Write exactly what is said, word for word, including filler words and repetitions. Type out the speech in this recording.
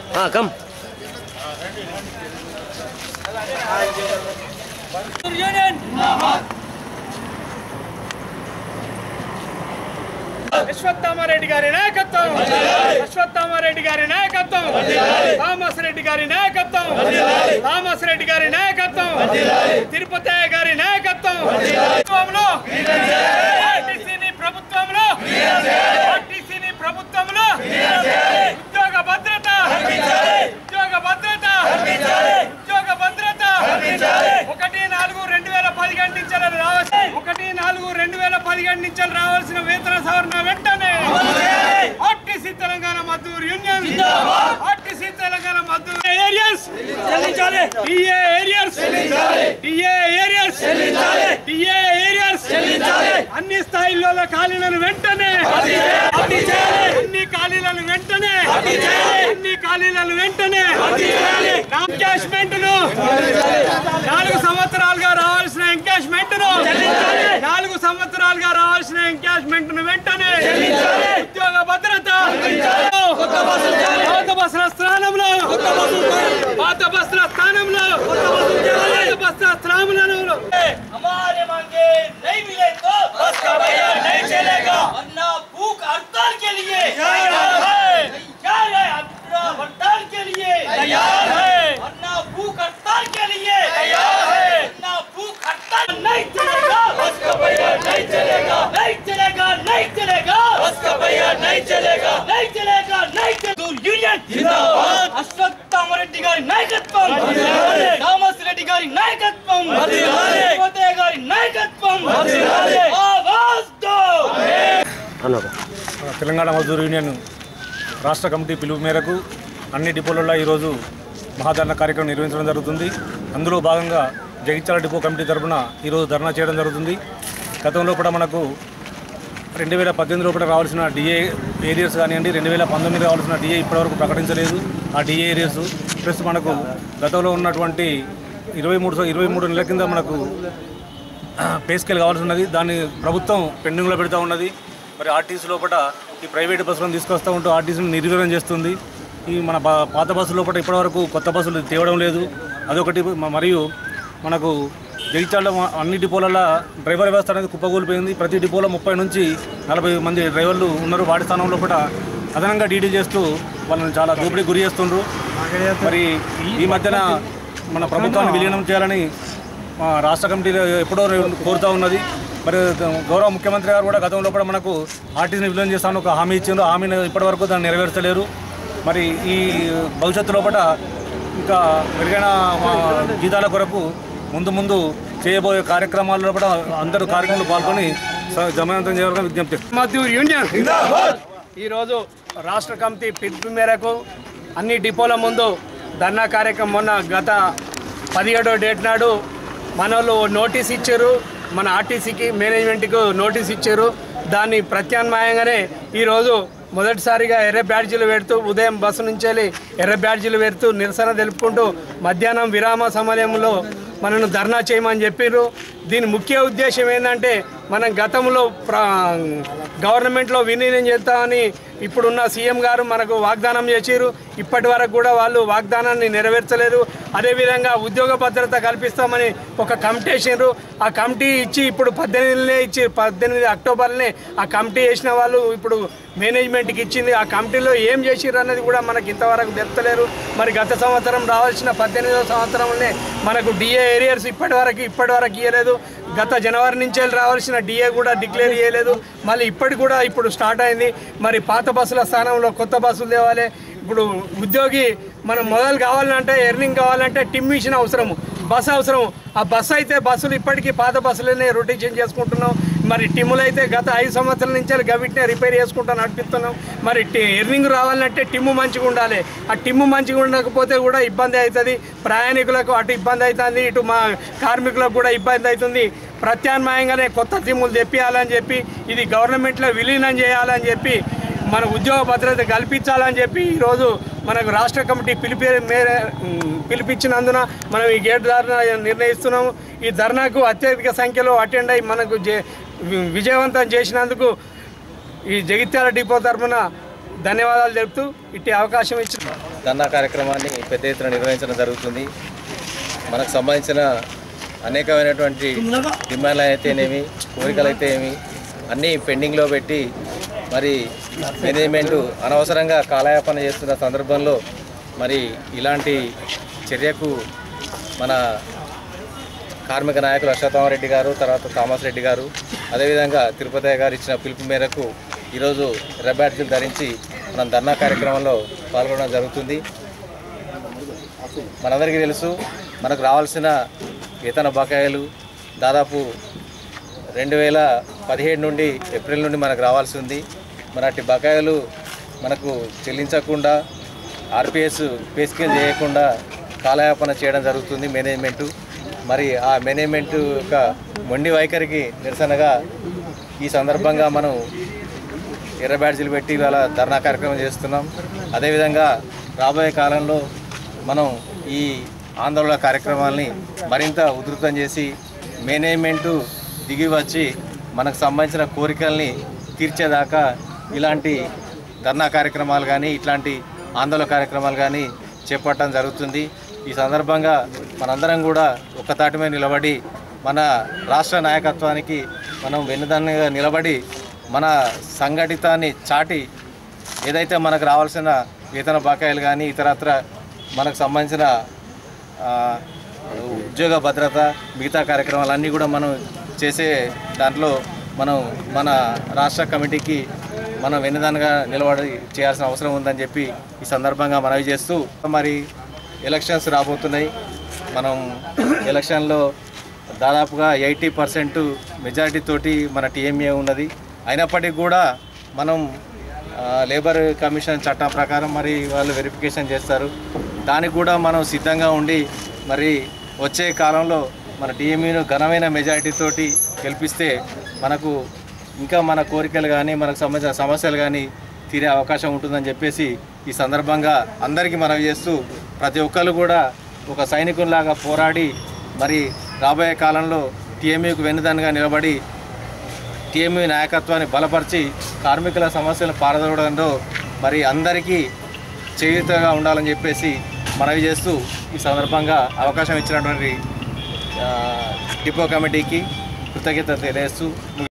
हाँ कम అశ్వత్థామరెడ్డి గారి నాయకత్వం అశ్వత్థామరెడ్డి గారి నాయకత్వం థామస్ రెడ్డి గారి నాయకత్వం థామస్ రెడ్డి గారి నాయకత్వం తిరుపతి గారి నాయకత్వం ఆర్టీసీని ప్రభుత్వంలో ఆర్టీసీని ప్రభుత్వంలో ఉద్యోగ భద్రత ఉద్యోగ భద్రత ఉద్యోగ భద్రత ఒకటి నాలుగు రెండు వేల పదిహేడు నుంచి రావాల్సి ఒకటి నాలుగు రెండు వేల పదిహేడు నుంచి రావాల్సిన వేతన సవరణ వెంటనే RTC Telangana Mazdoor union RTC Telangana Mazdoor arrears DA arrears DA arrears DA arrears అన్ని స్థాయిల్లో ఖాళీలను వెంటనే అన్ని ఖాళీలను వెంటనే అన్ని ఖాళీలను వెంటనే ఎంకాష్మెంట్ ను నాలుగు సంవత్సరాలుగా రావాల్సిన ఎంకాష్మెంట్ ను నాలుగు సంవత్సరాలుగా రావాల్సిన ఎంకాష్మెంట్ ను వెంటనే ఉద్యోగ భద్రత పాత బస్సుల స్థానంలో పాత బస్సుల స్థానంలో పాత బస్సుల స్థానంలో हमारे मांगे नहीं मिले तो बस का भैया नहीं चलेगा वरना भूख हड़ताल के लिए तैयार है तैयार है अपना हड़ताल के लिए तैयार है वरना भूख हड़ताल के लिए तैयार है वरना भूख हड़ताल नहीं चलेगा बस का भैया नहीं चलेगा नहीं चलेगा नहीं चलेगा बस का भैया नहीं चलेगा नहीं चलेगा नहीं चलेगा यूनियन जिंदाबाद అశ్వత్థామరెడ్డి గారి నాయకత్వం థామస్ రెడ్డి గారి నాయకత్వం తిరుపతి గారి నాయకత్వం ఆవాజ్ దో తెలంగాణ మజ్దూర్ యూనియన్ రాష్ట్ర కమిటీ పిలుపు మేరకు అన్ని డిపోలలో ఈరోజు మహాధర్నా కార్యక్రమం నిర్వహించడం జరుగుతుంది. అందులో భాగంగా జగిత్యాల డిపో కమిటీ తరఫున ఈరోజు ధర్నా చేయడం జరుగుతుంది. గతంలో కూడా మనకు రెండు వేల పద్దెనిమిదిలో కూడా రావాల్సిన డిఏ ఏరియర్స్ కానివ్వండి, రెండు వేల పంతొమ్మిది రావాల్సిన డిఏ ఇప్పటివరకు ప్రకటించలేదు. ఆ డిఏ ఏరియర్స్ ప్లస్ మనకు గతంలో ఉన్నటువంటి ఇరవై మూడు ఇరవై మూడు నెలల కింద మనకు పే స్కేల్ కావాల్సి ఉన్నది. దాన్ని ప్రభుత్వం పెండింగ్లో పెడతా ఉన్నది. మరి ఆర్టీసీ లోపల ఈ ప్రైవేట్ బస్సులను తీసుకొస్తూ ఉంటూ ఆర్టీసీని నిర్వీర్యం చేస్తుంది. ఈ మన పాత బస్సుల లోపల ఇప్పటివరకు కొత్త బస్సులు తేవడం లేదు. అదొకటి. మరియు మనకు జగిత్యాల అన్ని డిపోలలో డ్రైవర్ వ్యవస్థ అనేది కుప్పకూలిపోయింది. ప్రతి డిపోలో ముప్పై నుంచి నలభై మంది డ్రైవర్లు ఉన్నారు. వాటి స్థానంలో కూడా అదనంగా డీడీ చేస్తూ వాళ్ళని చాలా దోపిడీ గురి చేస్తుండ్రు. మరి ఈ మధ్యన మన ప్రభుత్వాన్ని విలీనం చేయాలని రాష్ట్ర కమిటీ ఎప్పుడో కోరుతూ ఉన్నది. మరి గౌరవ ముఖ్యమంత్రి గారు కూడా గతంలో కూడా మనకు ఆర్టీసీని విలీనం చేస్తామని ఒక హామీ ఇచ్చిండ్రు. హామీని ఇప్పటివరకు దాన్ని నెరవేర్చలేరు. మరి ఈ భవిష్యత్తు లోపల ఇంకా మెరుగైన జీతాల కొరకు ముందు ముందు చేయబోయే కార్యక్రమాల్లో కూడా అందరూ కార్యక్రమాలు పాల్గొని జమానంతం చేయాలని విజ్ఞప్తి. మజ్దూర్ యూనియన్ ఈరోజు రాష్ట్ర కమిటీ పిలుపు మేరకు అన్ని డిపోల ముందు ధర్నా కార్యక్రమం మొన్న గత పదిహేడో డేట్ నాడు మన వాళ్ళు నోటీస్ ఇచ్చారు. మన ఆర్టీసీకి మేనేజ్మెంట్కు నోటీస్ ఇచ్చారు. దాన్ని ప్రత్యామ్నాయంగానే ఈరోజు మొదటిసారిగా ఎర్ర బ్యాడ్జీలు పెడుతూ ఉదయం బస్సు నుంచి వెళ్ళి ఎర్ర బ్యాడ్జీలు పెడుతూ నిరసన తెలుపుకుంటూ మధ్యాహ్నం విరామ సమయంలో మనను ధర్నా చేయమని చెప్పారు. దీని ముఖ్య ఉద్దేశం ఏంటంటే మనం గతంలో గవర్నమెంట్లో విలీనం చేస్తామని ఇప్పుడున్న సీఎం గారు మనకు వాగ్దానం చేశారు. ఇప్పటి వరకు కూడా వాళ్ళు వాగ్దానాన్ని నెరవేర్చలేదు. అదేవిధంగా ఉద్యోగ భద్రత కల్పిస్తామని ఒక కమిటీ వేసారు. ఆ కమిటీ ఇచ్చి ఇప్పుడు పద్దెనిమిదినే ఇచ్చి పద్దెనిమిది అక్టోబర్నే ఆ కమిటీ వేసిన వాళ్ళు ఇప్పుడు మేనేజ్మెంట్కి ఇచ్చింది. ఆ కమిటీలో ఏం చేసిర్రు అన్నది కూడా మనకి ఇంతవరకు తెలుస్తలేరు. మరి గత సంవత్సరం రావాల్సిన పద్దెనిమిదవ సంవత్సరంలోనే మనకు డిఏ ఏరియర్స్ ఇప్పటి వరకు ఇప్పటి వరకు ఇవ్వలేదు. గత జనవరి నుంచి రావాల్సిన డిఏ కూడా డిక్లేర్ చేయలేదు. మళ్ళీ ఇప్పటి కూడా ఇప్పుడు స్టార్ట్ అయింది. మరి పాత బస్సుల స్థానంలో కొత్త బస్సులు తేవాలి. ఇప్పుడు ఉద్యోగి మనం మొదలు కావాలంటే ఎర్నింగ్ కావాలంటే టిమ్ మిషన్ అవసరము, బస్సు అవసరం. ఆ బస్సు అయితే బస్సులు ఇప్పటికీ పాత బస్సులనే రొటేషన్ చేసుకుంటున్నాం. మరి టిమ్ములు అయితే గత ఐదు సంవత్సరాల నుంచి గవిటినే రిపేర్ చేసుకుంటూ నడిపిస్తున్నాం. మరి ఎర్నింగ్ రావాలంటే టిమ్ము మంచిగా ఉండాలి. ఆ టిమ్ము మంచిగా ఉండకపోతే కూడా ఇబ్బంది అవుతుంది. ప్రయాణికులకు అటు ఇబ్బంది అవుతుంది, ఇటు మా కార్మికులకు కూడా ఇబ్బంది అవుతుంది. ప్రత్యామ్నాయంగానే కొత్త టిమ్ములు తెప్పియాలని చెప్పి ఇది గవర్నమెంట్లో విలీనం చేయాలని చెప్పి మన ఉద్యోగ భద్రత కల్పించాలని చెప్పి ఈరోజు మనకు రాష్ట్ర కమిటీ పిలిపి మేర పిలిపించినందున మనం ఈ గేట్ ధర్నా నిర్ణయిస్తున్నాము. ఈ ధర్నాకు అత్యధిక సంఖ్యలో అటెండ్ అయ్యి మనకు విజయవంతం చేసినందుకు ఈ జగిత్యాల డిపో తరఫున ధన్యవాదాలు తెలుపుతూ ఇట్టి అవకాశం ఇచ్చిన ధర్నా కార్యక్రమాన్ని పెద్ద ఎత్తున నిర్వహించడం జరుగుతుంది. మనకు సంబంధించిన అనేకమైనటువంటి డిమాండ్లు అయితేనేమి, కోరికలు అయితే ఏమి అన్నీ పెండింగ్లో పెట్టి మరి మేనేజ్మెంట్ అనవసరంగా కాలయాపన చేస్తున్న సందర్భంలో మరి ఇలాంటి చర్యకు మన కార్మిక నాయకులు అశ్వత్థామరెడ్డి గారు, తర్వాత థామస్ రెడ్డి గారు, అదేవిధంగా తిరుపతి గారు ఇచ్చిన పిలుపు మేరకు ఈరోజు ఎర్ర బ్యాడ్జీలు ధరించి మనం ధర్నా కార్యక్రమంలో పాల్గొనడం జరుగుతుంది. మనందరికీ తెలుసు, మనకు రావాల్సిన వేతన బకాయిలు దాదాపు రెండు వేల పదిహేడు నుండి ఏప్రిల్ నుండి మనకు రావాల్సి ఉంది. మరి అట్టి బకాయిలు మనకు చెల్లించకుండా ఆర్పిఎస్ పే స్కేల్ చేయకుండా కాలయాపన చేయడం జరుగుతుంది మేనేజ్మెంటు. మరి ఆ మేనేజ్మెంట్ యొక్క మొండి వైఖరికి నిరసనగా ఈ సందర్భంగా మనం ఎర్ర బ్యాడ్జీలు పెట్టి ఇవాళ ధర్నా కార్యక్రమం చేస్తున్నాం. అదేవిధంగా రాబోయే కాలంలో మనం ఈ ఆందోళన కార్యక్రమాలని మరింత ఉధృతం చేసి మేనేజ్మెంటు దిగి వచ్చి మనకు సంబంధించిన కోరికల్ని తీర్చేదాకా ఇలాంటి ధర్నా కార్యక్రమాలు కానీ ఇట్లాంటి ఆందోళన కార్యక్రమాలు కానీ చేపట్టడం జరుగుతుంది. ఈ సందర్భంగా మనందరం కూడా ఒక్కతాటి మీద నిలబడి మన రాష్ట్ర నాయకత్వానికి మనం వెన్నుదన్నుగా నిలబడి మన సంఘటితాన్ని చాటి ఏదైతే మనకు రావాల్సిన వేతన బకాయిలు కానీ ఇతరత్ర మనకు సంబంధించిన ఉద్యోగ భద్రత మిగతా కార్యక్రమాలన్నీ కూడా మనం చేసే దాంట్లో మనం మన రాష్ట్ర కమిటీకి మనం వెన్నుదన్నుగా నిలబడి చేయాల్సిన అవసరం ఉందని చెప్పి ఈ సందర్భంగా మనవి చేస్తూ మరి ఎలక్షన్స్ రాబోతున్నాయి. మనం ఎలక్షన్లో దాదాపుగా ఎయిటీ పర్సెంట్ మెజారిటీ తోటి మన టీఎంఏ ఉన్నది. అయినప్పటికీ కూడా మనం లేబర్ కమిషన్ చట్టం ప్రకారం మరి వాళ్ళు వెరిఫికేషన్ చేస్తారు. దానికి కూడా మనం సిద్ధంగా ఉండి మరి వచ్చే కాలంలో మన టీఎంఏను ఘనమైన మెజారిటీ తోటి గెలిపిస్తే మనకు ఇంకా మన కోరికలు కానీ మనకు సంబంధించిన సమస్యలు కానీ తీరే అవకాశం ఉంటుందని చెప్పేసి ఈ సందర్భంగా అందరికీ మనవి చేస్తూ ప్రతి ఒక్కరు కూడా ఒక సైనికుల్లాగా పోరాడి మరి రాబోయే కాలంలో టీఎంయూకు వెన్నుదన్నుగా నిలబడి టీఎంయూ నాయకత్వాన్ని బలపరిచి కార్మికుల సమస్యలను పారదోవడంలో మరి అందరికీ చేయూతగా ఉండాలని చెప్పేసి మనవి చేస్తూ ఈ సందర్భంగా అవకాశం ఇచ్చినటువంటి డిపో కమిటీకి కృతజ్ఞత తెలియజేస్తూ